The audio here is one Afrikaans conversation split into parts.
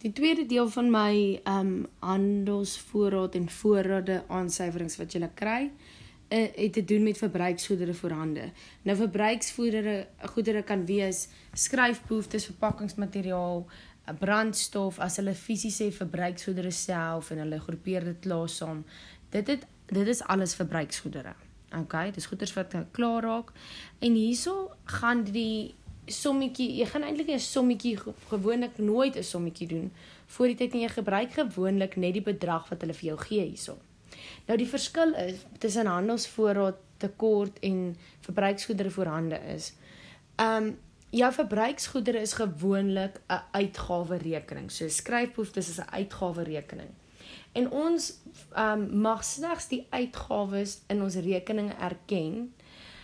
Die tweede deel van my handelsvoorraad en voorrade aansyferings wat jy kry, het te doen met verbruiksgoedere voorhande. Nou verbruiksgoedere kan wees skryfbehoeftes, verpakkingsmateriaal, brandstof, as hulle fisiese verbruiksgoedere self en hulle groepeer dit klaar saam. Dit is alles verbruiksgoedere. Okay, dis goeders wat klaar raak. En hierso gaan die sommetjie, jy gaan eintlik 'n sommetjie, gewoonlik nooit 'n sommetjie doen, voor die tyd en jy gebruik gewoonlik net die bedrag wat hulle vir jou gee hierso. Nou die verskil is, tussen handelsvoorraad tekort en verbruiksgoedere voorhande is, jou verbruiksgoedere is gewoonlik 'n uitgawe rekening, so skryfbehoeftes is 'n uitgawe rekening. En ons mag slegs die uitgawes in ons rekeninge erken,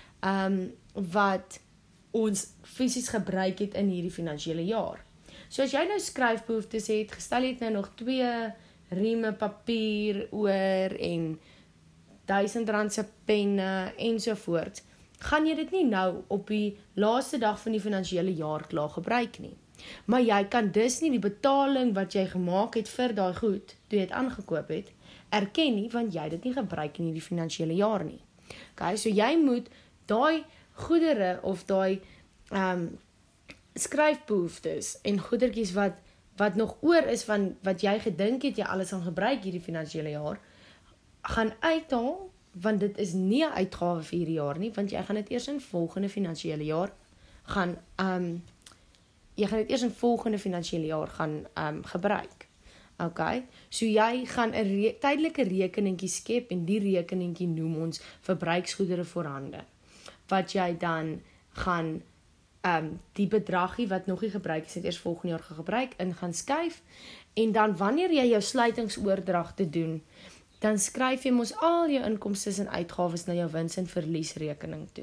wat ons fisies gebruik het in hierdie finansiële jaar. So as jy nou skryfbehoeftes het, gestel jy het nou nog 2 rieme papier oor en R1000 se penne ensovoorts, gaan jy dit nie nou op die laaste dag van die finansiële jaar klaar gebruik nie. Maar jy kan dus nie die betaling wat jy gemaak het vir daai goed, toe jy het aangekoop het, erken nie, want jy dit nie gebruik in die finansiële jaar nie. Okay, so jy moet daai goedere of daai skryfbehoeftes en goedertjies wat nog oor is van wat jy gedink het jy alles gaan gebruik hierdie finansiële jaar, gaan uithaal, want dit is nie 'n uitgawe vir hierdie jaar nie, want jy gaan dit eers in volgende finansiële jaar gaan gebruik. Okay, so jy gaan 'n tydelike rekeningkie skep en die rekeningkie noem ons verbruiksgoedere voorhande, wat jy dan gaan die bedragie wat nog nie gebruik is, het eers volgende jaar gebruik, in gaan skuif, en dan wanneer jy jou sluitingsoordragte doen, dan skryf jy mos al jou inkomstes en uitgawes na jou wins- en verliesrekening toe.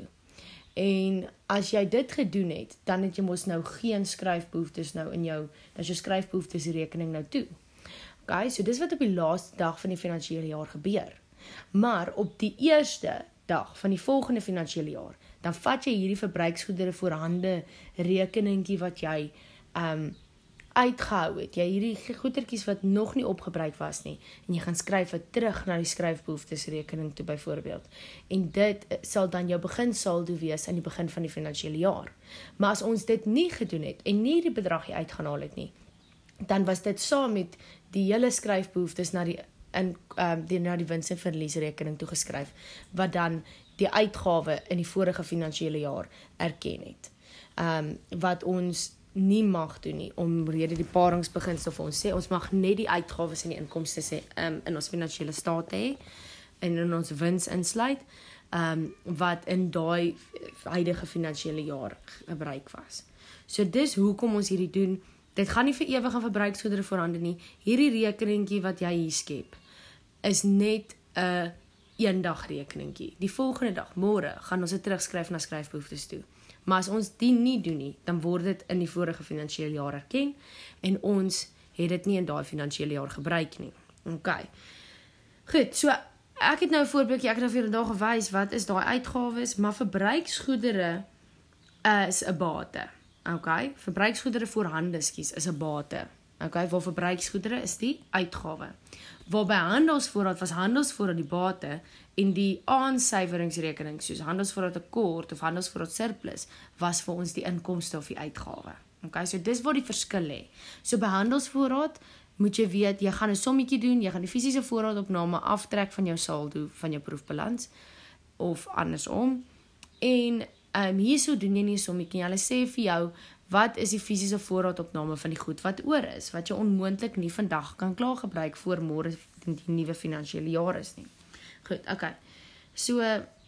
En as jy dit gedoen het, dan het jy mos nou geen skryfbehoeftes nou in jou, as jou skryfbehoeftesrekening nou toe. Okay, so dis wat op die laaste dag van die finansiële jaar gebeur. Maar op die eerste dag van die volgende finansiële jaar, dan vat jy hierdie verbruiksgoedere voorhande rekeningkie wat jy uitgehou het, jy hierdie goedertjies wat nog nie opgebruik was nie, en jy gaan skryf het terug na die skryfbehoeftesrekening toe byvoorbeeld. En dit sal dan jou beginsaldo wees aan die begin van die finansiële jaar. Maar as ons dit nie gedoen het, en nie die bedrag uitgehaal het nie, dan was dit saam met die hele skryfbehoeftes na die wins- en verliesrekening toegeskryf, wat dan die uitgawe in die vorige finansiële jaar erken het. Wat ons nie mag doen nie, omrede die paringsbeginsel vir ons sê, ons mag net die uitgawes en die inkomstes in ons finansiële staat hê, en in ons wins insluit, wat in daai huidige finansiële jaar gebruik was. So dis hoekom ons hierdie doen. Dit gaan nie vir ewig aan verbruiksgoedere voorhande nie. Hierdie rekeningkie wat jy hier skep, is net 'n eendag rekeningkie. Die volgende dag, môre, gaan ons dit terugskryf na skryfbehoeftes toe. Maar as ons die nie doen nie, dan word dit in die vorige finansiële jaar erken, en ons het dit nie in daai finansiële jaar gebruik nie. Okay. Goed, so ek het nou 'n voorbeeldjie, ek het nou vir vandag gewys wat is daai uitgawes, maar verbruiksgoedere is 'n bate. Okay, verbruiksgoedere voorhande, is 'n bate. Okay, waar verbruiksgoedere is die uitgawe. Waar by handelsvoorraad was handelsvoorraad die bate, en die aansyferingsrekening, soos handelsvoorraad tekort of handelsvoorraad surplus, was vir ons die inkomste of die uitgawe. Okay, so dis waar die verskil lê. So by handelsvoorraad moet jy weet, jy gaan 'n sommetjie doen, jy gaan die fisiese voorraadopname aftrek van jou saldo, van jou proefbalans, of andersom, en hierso doen jy nie 'n sommetjie, hulle sê vir jou, wat is die fisiese voorraadopname van die goed wat oor is, wat jy onmoontlik nie vandag kan klaar gebruik voor môre die nuwe finansiële jaar is nie. Goed, okay. So,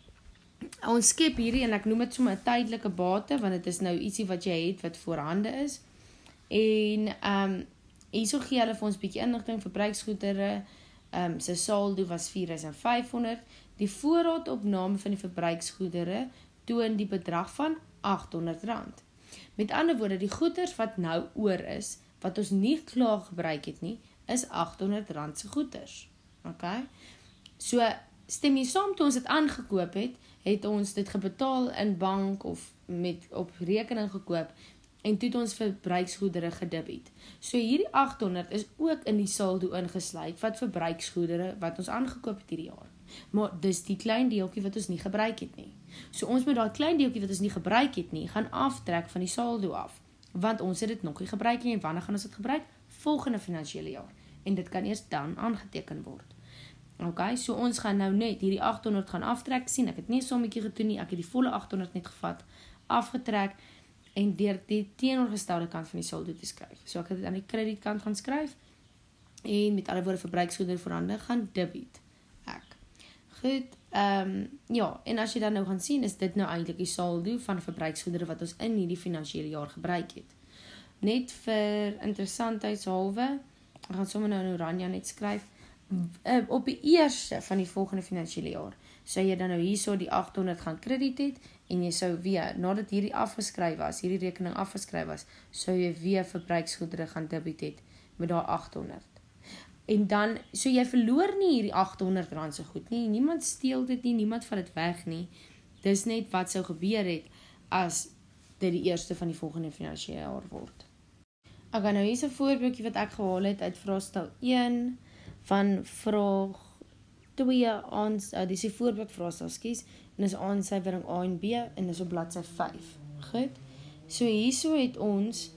ons skep hierdie, en ek noem dit sommer 'n tydelike bate, want dit is nou ietsie wat jy het wat voorhande is. En hierso gee hulle vir ons 'n bietjie inligting, verbruiksgoedere, sy saldo was 4500. Die voorraadopname van die verbruiksgoedere toon die bedrag van R800. Met ander woorde, die goeders wat nou oor is, wat ons nie klaar gebruik het nie, is R800 se goeders. Okay? So, stem jy saam, toe ons dit aangekoop het ons dit gebetaal in bank of op rekening gekoop, en toe het ons verbruiksgoedere gedebit. So hierdie 800 is ook in die saldo ingesluit wat verbruiksgoedere wat ons aangekoop het hierdie jaar. Maar dis die klein deeltjie wat ons nie gebruik het nie. So ons moet daai klein deeltjie wat ons nie gebruik het nie, gaan aftrek van die saldo af. Want ons het dit nog nie gebruik nie en wanneer gaan ons dit gebruik? Volgende finansiële jaar. En dit kan eers dan aangeteken word. Okay, so ons gaan nou net hierdie 800 gaan aftrek. Sien, ek het nie 'n sommetjie gedoen nie, ek het die volle 800 net gevat, afgetrek en deur die teenoorgestelde kant van die saldo te skryf. So ek het dit aan die kredietkant gaan skryf en met ander woorde verbruiksgoedere voorhande gaan debit. Goed, ja, en as jy dan nou gaan sien, is dit nou eintlik die saldo van verbruiksgoedere wat ons in hierdie finansiële jaar gebruik het. Net vir interessantheidshalwe, ek gaan sommer nou in oranje net skryf, op die eerste van die volgende finansiële jaar, sou jy dan nou hierso die 800 gaan krediet het, en jy sou weer, nadat hierdie afgeskryf was, hierdie rekening afgeskryf was, sou jy weer verbruiksgoedere gaan debit het, met daai 800. En dan, so jy verloor nie hierdie 800 rand so goed nie, niemand steel dit nie, niemand vat dit weg nie, dis net wat sou gebeur het, as dit die eerste van die volgende finansiële jaar word. Ek gaan nou hier 'n voorbeeldjie wat ek gehaal het uit vraestel 1, van vraag 2, dis die voorbeeld vraestel, skus, en dis aansuiwering A en B, en dis op bladsy 5, goed? So hierso het ons,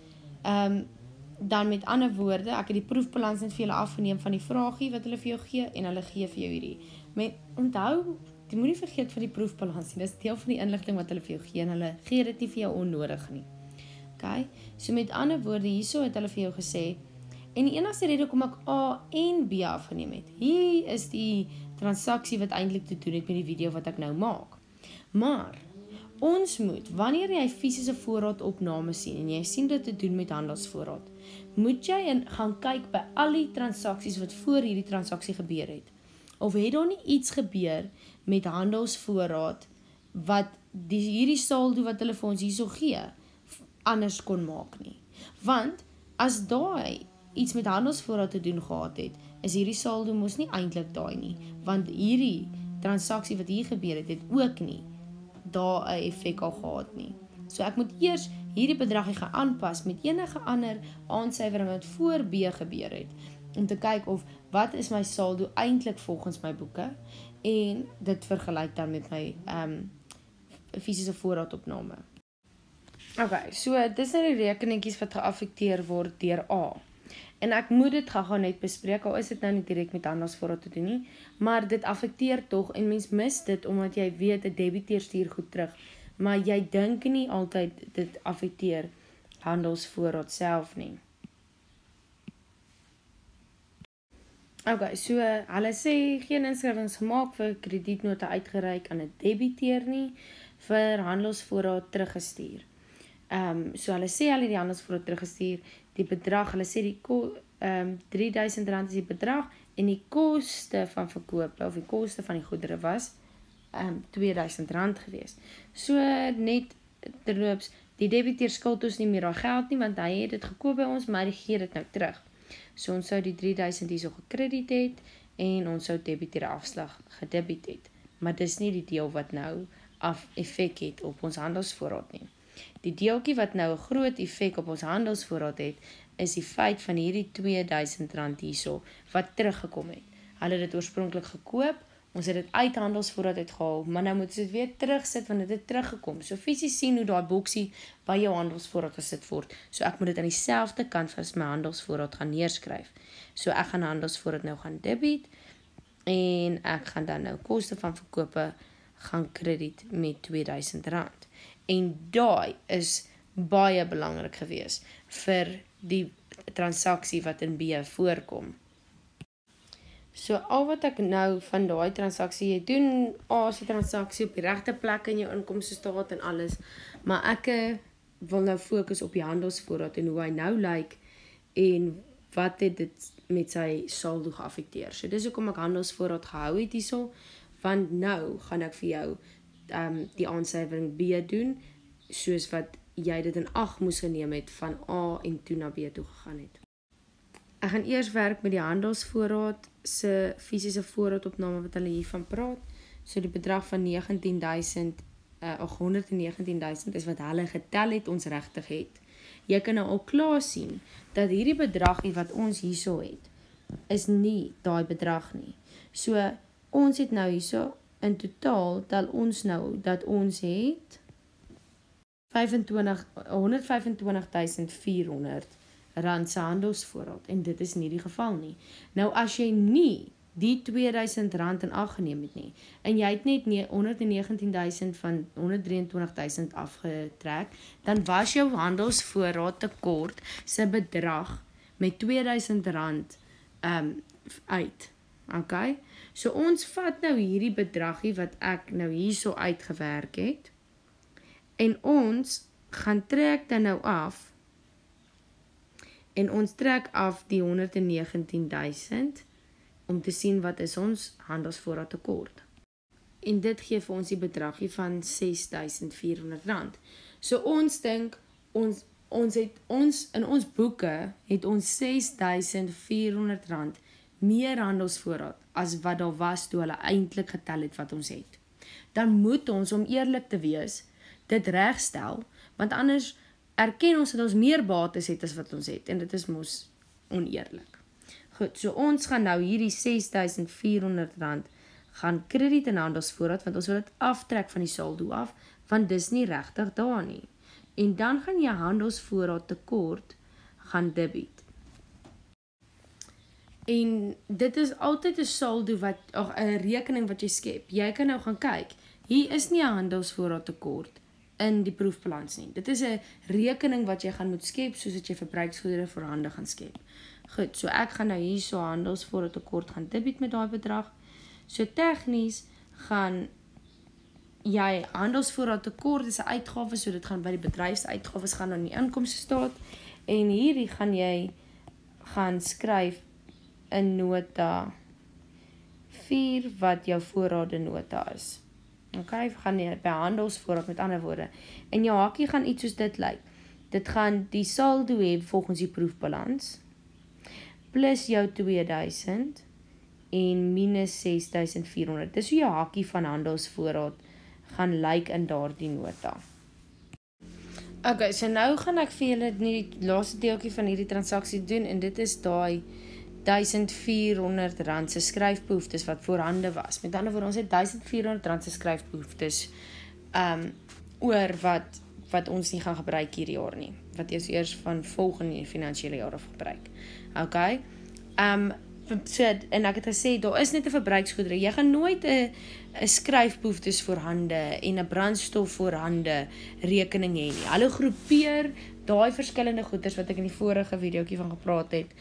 dan met ander woorde, ek het die proefbalans net vir julle afgeneem van die vraagie wat hulle vir jou gee, en hulle gee vir jou hierdie. Met, onthou, jy moet nie vergeet van die proefbalans nie, dis deel van die inligting wat hulle vir jou gee, en hulle gee dit nie vir jou onnodig nie. Okay? So met ander woorde, hierso het hulle vir jou gesê, en die enigste rede hoekom ek A en B afgeneem het, hier is die transaksie wat eintlik te doen het met die video wat ek nou maak. Maar, ons moet, wanneer jy fisiese voorraadopname sien, en jy sien dit te doen met handelsvoorraad, moet jy gaan kyk by al die transaksies wat voor hierdie transaksie gebeur het. Of het daar nie iets gebeur met handelsvoorraad, wat hierdie saldo wat hulle vir ons hierso gee, anders kon maak nie. Want, as daai iets met handelsvoorraad te doen gehad het, is hierdie saldo mos nie eintlik daai nie, want hierdie transaksie wat hier gebeur het, het ook nie daar 'n effek al gehad nie. So ek moet eers hierdie bedragie gaan aanpas met enige ander aansuiwering wat voor B gebeur het, om te kyk of wat is my saldo eintlik volgens my boeke, en dit vergelyk dan met my fisiese voorraadopname. Okay, so dis nou die rekeningkies wat geaffekteer word deur A. En ek moet dit gaan net bespreek, al is dit nou nie direk met handelsvoorraad te doen nie, maar dit affekteer tog, en mens mis dit, omdat jy weet, 'n debiteur stuur goed terug, maar jy dink nie altyd dit affekteer handelsvoorraad self nie. Okay, so hulle sê geen inskrywings gemaak vir kredietnote uitgereik aan 'n debiteur nie, vir handelsvoorraad teruggestuur. So hulle sê hulle die handelsvoorraad teruggestuur, die bedrag, hulle sê die R3000 is die bedrag, en die koste van verkoop, of die koste van die goedere was R2000 gewees. So net terloops, die debiteur skuld ons nie meer daai geld nie, want hy het dit gekoop by ons, maar hy gee dit nou terug. So ons sou die R3000 hierso gekrediet het, en ons sou debiteur afslag gedebit het. Maar dis nie die deel wat nou effek het op ons handelsvoorraad nie. Die deeltjie wat nou 'n groot effek op ons handelsvoorraad het, is die feit van hierdie R2000 hierso, wat teruggekom het. Hulle het dit oorspronklik gekoop, ons het dit uit handelsvoorraad uitgehaal, maar nou moet ons dit weer terugsit, want dit het teruggekom. So fisies sien hoe daai boksie by jou handelsvoorraad gesit word. So ek moet dit aan dieselfde kant as my handelsvoorraad gaan neerskryf. So ek gaan handelsvoorraad nou gaan debit, en ek gaan dan nou koste van verkope gaan krediet met R2000. En daai is baie belangrik gewees vir die transaksie wat in B voorkom. So al wat ek nou van daai transaksie, jy doen A se transaksie op die regte plek in jou inkomstestaat en alles, maar ek wil nou fokus op die handelsvoorraad en hoe hy nou lyk, en wat het dit met sy saldo geaffekteer. So dis hoekom ek handelsvoorraad gehou het hierso, want nou gaan ek vir jou die aansuiwering B doen, soos wat jy dit in ag moes geneem het van A en toe na B toe gegaan het. Ek gaan eers werk met die handelsvoorraad se fisiese voorraadopname wat hulle hiervan praat. So die bedrag van 119.000 is wat hulle getel het ons regtig het. jy kan nou al klaar sien, dat hierdie bedragie wat ons hierso het, is nie daai bedrag nie. So, ons het nou hierso, in totaal, tel ons nou, dat ons het 125.400 rand se handelsvoorraad, en dit is nie die geval nie. Nou, as jy nie die 2000 rand in ag geneem het nie, en jy het net 119.000 van 123.000 afgetrek, dan was jou handelsvoorraad tekort se bedrag met 2000 rand uit. Okay? So ons vat nou hierdie bedragie wat ek nou hierso uitgewerk het, en ons gaan trek dan nou af, en ons trek af die 119.000, om te sien wat is ons handelsvoorraad tekort. En dit gee vir ons die bedragie van 6.400 rand. So ons dink, in ons boeke het ons 6.400 rand meer handelsvoorraad as wat daar was toe hulle eintlik getel het wat ons het. Dan moet ons, om eerlik te wees, dit regstel, want anders erken ons dat ons meer bates het as wat ons het, en dit is mos oneerlik. Goed, so ons gaan nou hierdie 6.400 rand gaan krediet in handelsvoorraad, want ons wil dit aftrek van die saldo af, want dis nie regtig daar nie. En dan gaan jy handelsvoorraad tekort gaan debiet. En dit is altyd 'n saldo wat, 'n rekening wat jy skep. Jy kan nou gaan kyk, hier is nie 'n handelsvoorraad tekort in die proefbalans nie. Dit is 'n rekening wat jy gaan moet skep, soos dat jy verbruiksgoedere voorhande gaan skep. Goed, so ek gaan nou hierso handelsvoorraad tekort gaan debiet met daai bedrag. So tegnies gaan jy handelsvoorraad tekort is 'n uitgawe, so dit gaan by die bedryfsuitgawes gaan aan die inkomste staat, en hierdie gaan jy gaan skryf in nota 4 wat jou voorrade nota is. Okay, gaan jy by handelsvoorraad met ander woorde. En jou hakkie gaan iets soos dit lyk. Dit gaan die saldo hê volgens die proefbalans, plus jou 2000 en minus 6400. Dis hoe jou hakkie van handelsvoorraad gaan lyk in daardie nota. Okay, so nou gaan ek vir julle die laaste deeltjie van hierdie transaksie doen, en dit is daai 1400 rand se skryfbehoeftes wat voorhande was. Met ander woorde, ons het 1400 rand se skryfbehoeftes oor wat ons nie gaan gebruik hierdie jaar nie, wat ons eers van volgende finansiële jaar af gebruik. Okay? So, en ek het gesê, daar is net 'n verbruiksgoedere. Jy gaan nooit 'n skryfbehoeftes voorhande en 'n brandstof voorhande rekening hê nie. Hulle groepeer daai verskillende goederes wat ek in die vorige videoetjie van gepraat het,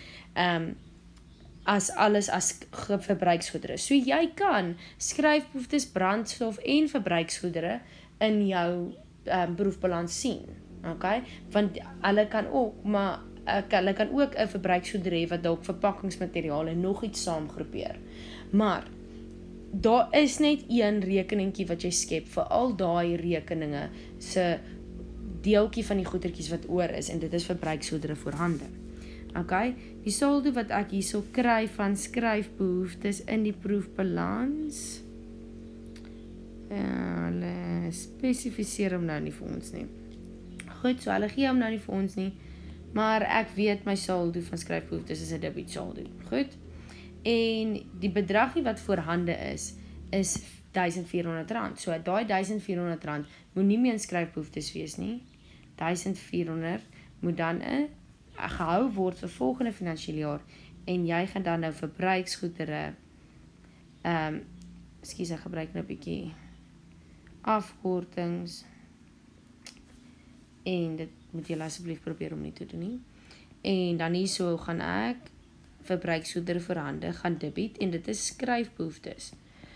as alles as verbruiksgoedere. So jy kan skryfbehoeftes, brandstof en verbruiksgoedere in jou proefbalans sien. Okay? Want hulle kan ook, maar hulle kan ook 'n verbruiksgoedere hê wat dalk verpakkingsmateriaal en nog iets saamgroepeer. Maar daar is net een rekeningkie wat jy skep vir al daai rekeninge se deeltjie van die goedertjies wat oor is, en dit is verbruiksgoedere voorhande. Okay, die saldo wat ek hierso kry van skryfbehoeftes in die proefbalans, hulle spesifiseer hom nou nie vir ons nie. Goed, so hulle gee hom nou nie vir ons nie, maar ek weet my saldo van skryfbehoeftes is 'n debiet saldo. Goed, en die bedragie wat voorhande is 1400 rand. So daai 1400 rand moet nie meer in skryfbehoeftes wees nie. 1400 moet dan gehou word vir volgende finansiële jaar, en jy gaan dan nou verbruiksgoedere, ek gebruik nou 'n bietjie afkortings, en dit moet jy asseblief probeer om nie te doen nie. En dan hierso gaan ek verbruiksgoedere voorhande gaan debiet, en dit is skryfbehoeftes.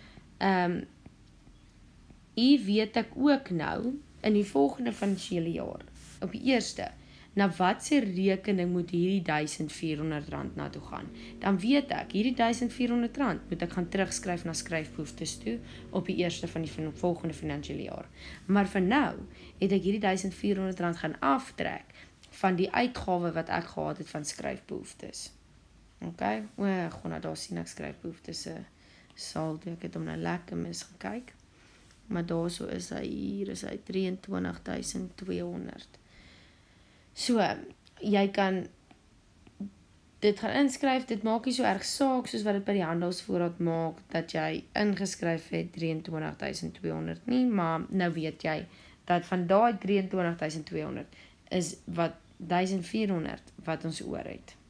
Hier weet ek ook nou in die volgende finansiële jaar, op die eerste, na watse rekening moet hierdie 1400 rand na toe gaan. Dan weet ek, hierdie 1400 rand moet ek gaan terugskryf na skryfbehoeftes toe op die eerste van die volgende finansiële jaar. Maar vir nou het ek hierdie 1400 rand gaan aftrek van die uitgawe wat ek gehad het van skryfbehoeftes. Okay, nou daar sien ek skryfbehoeftes se saldo, ek het hom nou lekker misgekyk. Maar daarso is hy, hier is hy 23.200. So, jy kan dit gaan inskryf, dit maak nie so erg saak soos wat dit by die handelsvoorraad maak, dat jy ingeskryf het 23.200 nie, maar nou weet jy, dat van daai 23.200 is wat 1.400 wat ons oor het.